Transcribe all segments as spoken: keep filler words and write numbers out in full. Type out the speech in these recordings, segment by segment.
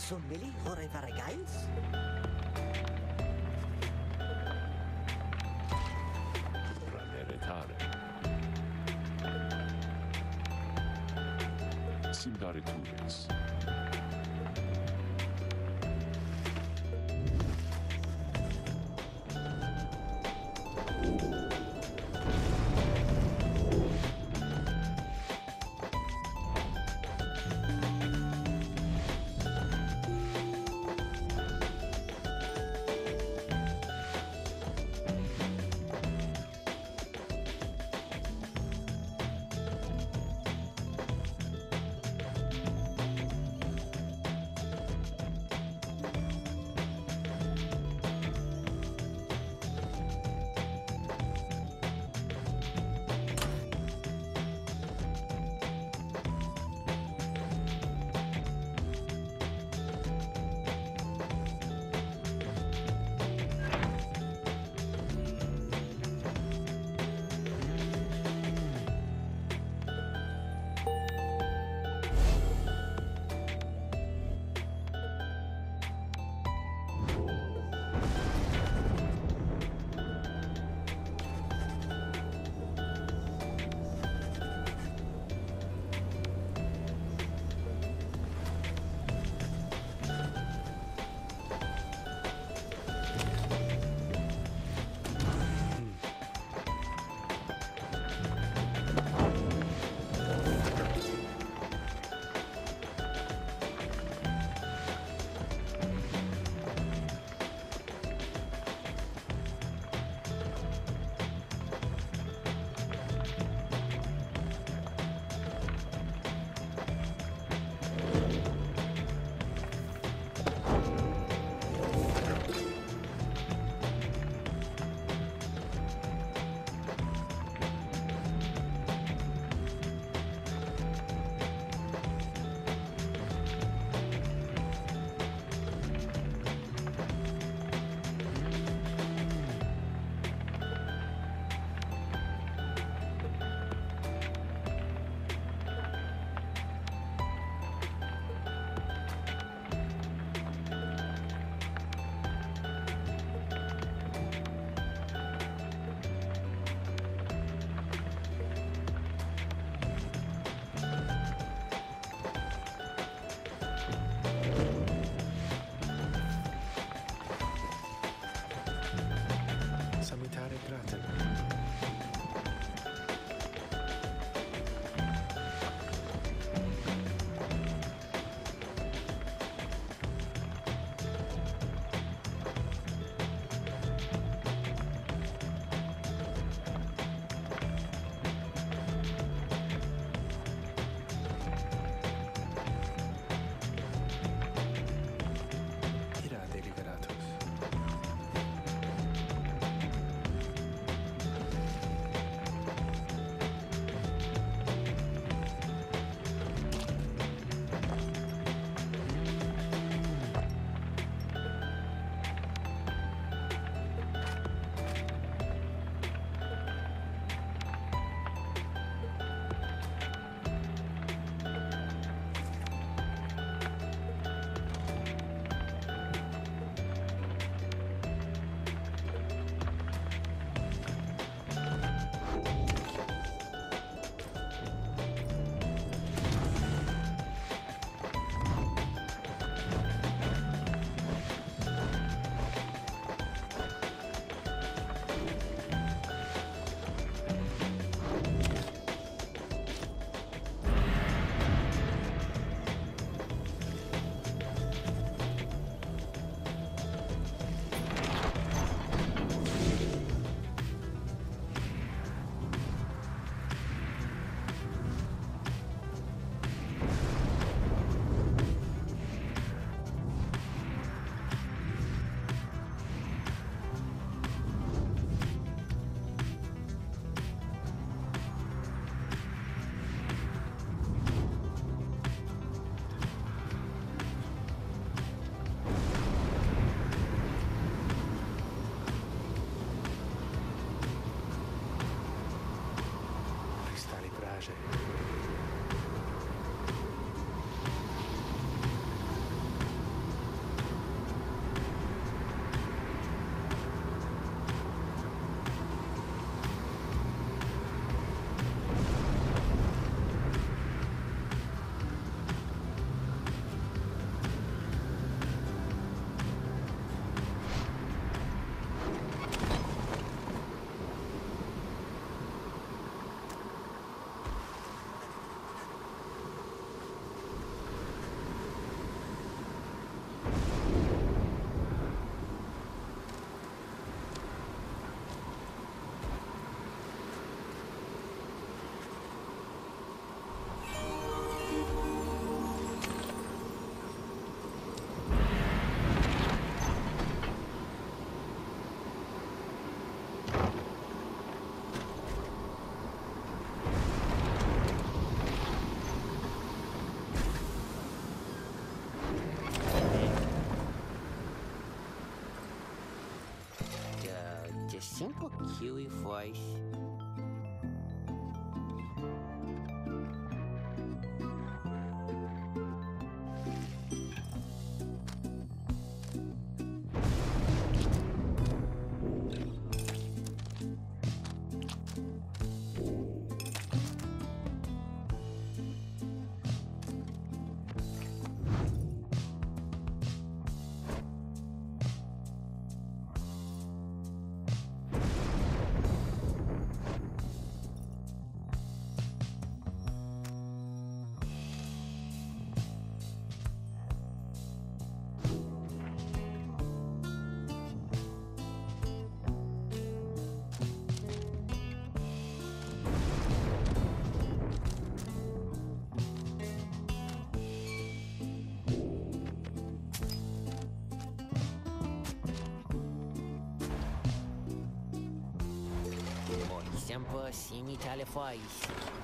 Sonneli hore fare gains? Raneretare. Simdare Turis. simple Kiwi voice. Simple semi-tale voice.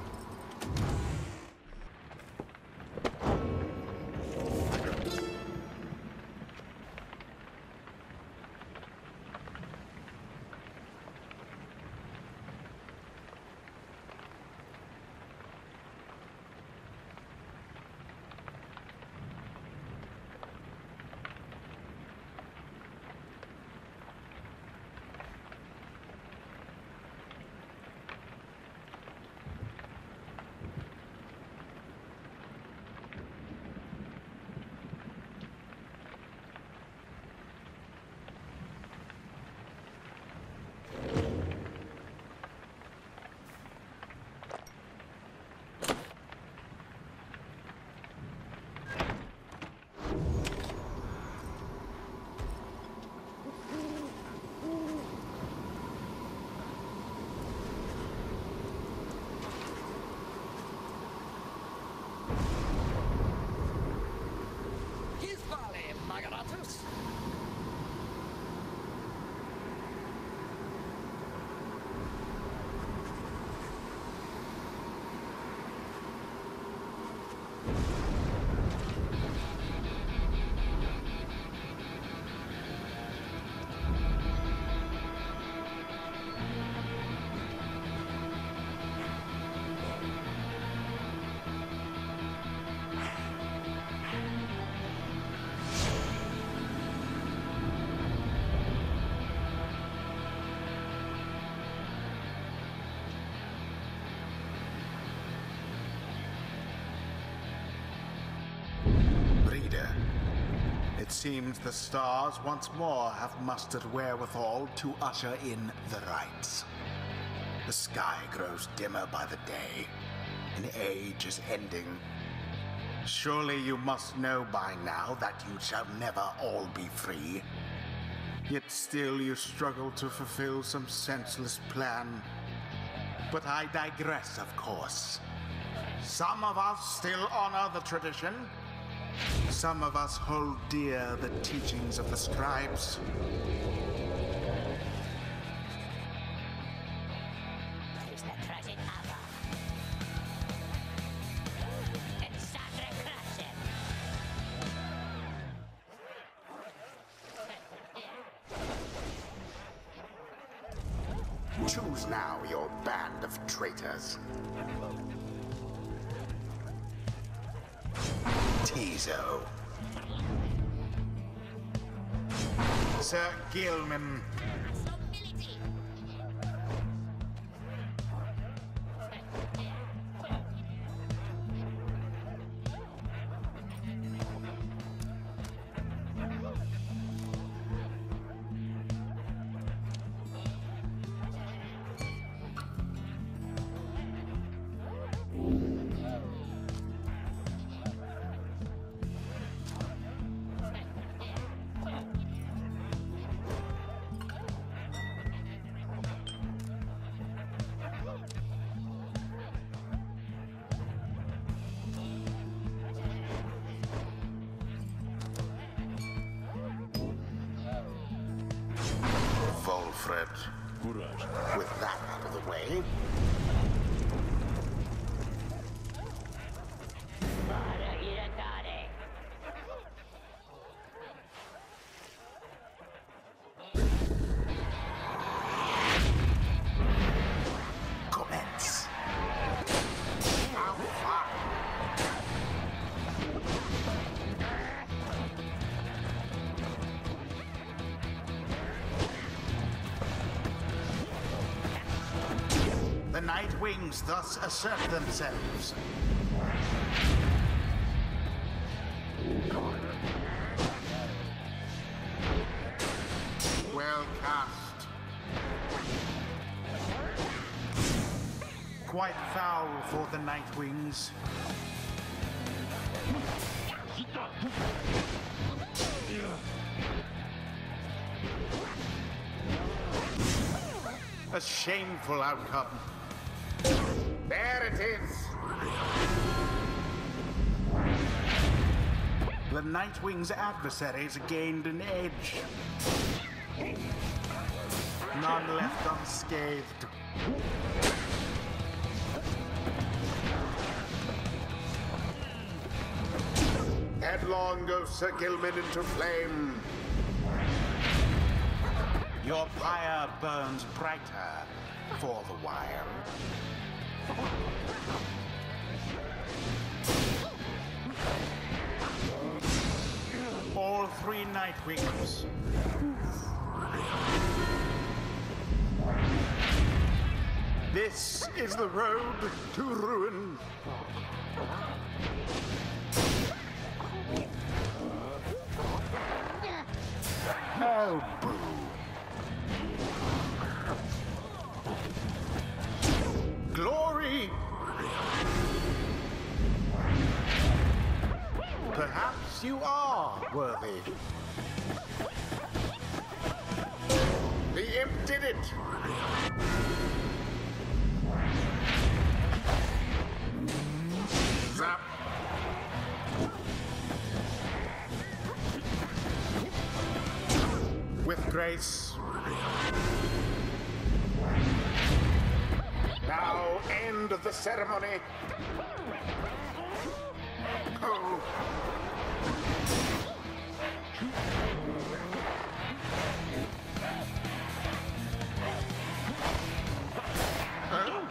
It seems the stars once more have mustered wherewithal to usher in the rites. The sky grows dimmer by the day. An age is ending. Surely you must know by now that you shall never all be free. Yet still you struggle to fulfill some senseless plan. But I digress, of course. Some of us still honor the tradition. Some of us hold dear the teachings of the scribes. Choose now your band of traitors. Tizo. Sir Gilman. Volfred. With that out of the way. Wings thus assert themselves. Well cast. Quite foul for the Night Wings. A shameful outcome. There it is! The Nightwing's adversaries gained an edge. None left unscathed. Headlong goes Sir Gilman into flame. Your pyre burns brighter for the while. All three Nightwings. This is the road to ruin. Oh, boo. Glory! Perhaps you are worthy. The imp did it! Zap! With grace. Now end the ceremony. Oh. Huh?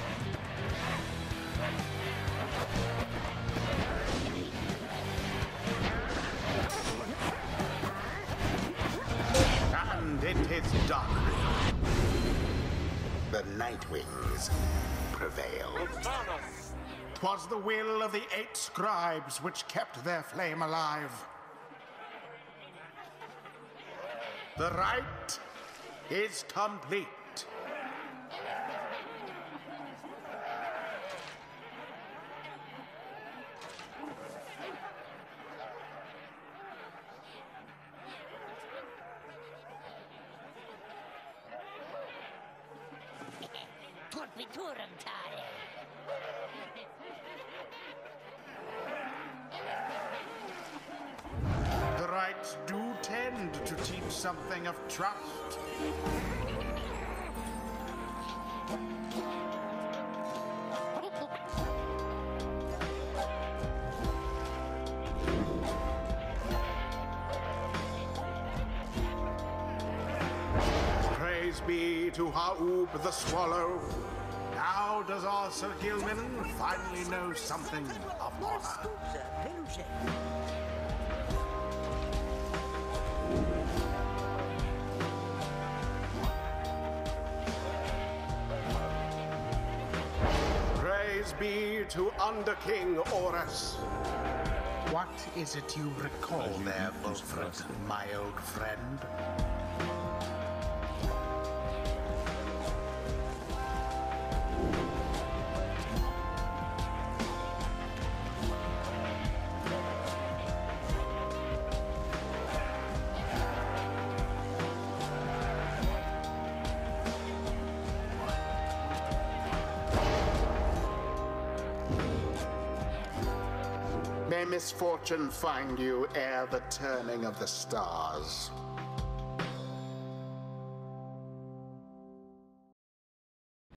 And it is done. The Nightwings prevailed. 'Twas the will of the eight scribes which kept their flame alive. The rite is complete. The rites do tend to teach something of trust. Praise be to Ha'ub the Swallow. Now does our Sir Gilman finally know something of honor. Praise be to Under King Horus. What is it you recall there, Wilfred, my old friend? May misfortune find you ere the turning of the stars.